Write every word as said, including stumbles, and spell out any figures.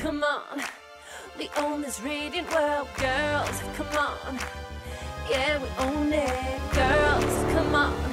come on. We own this radiant world, girls, come on. Yeah, we own it, girls, come on.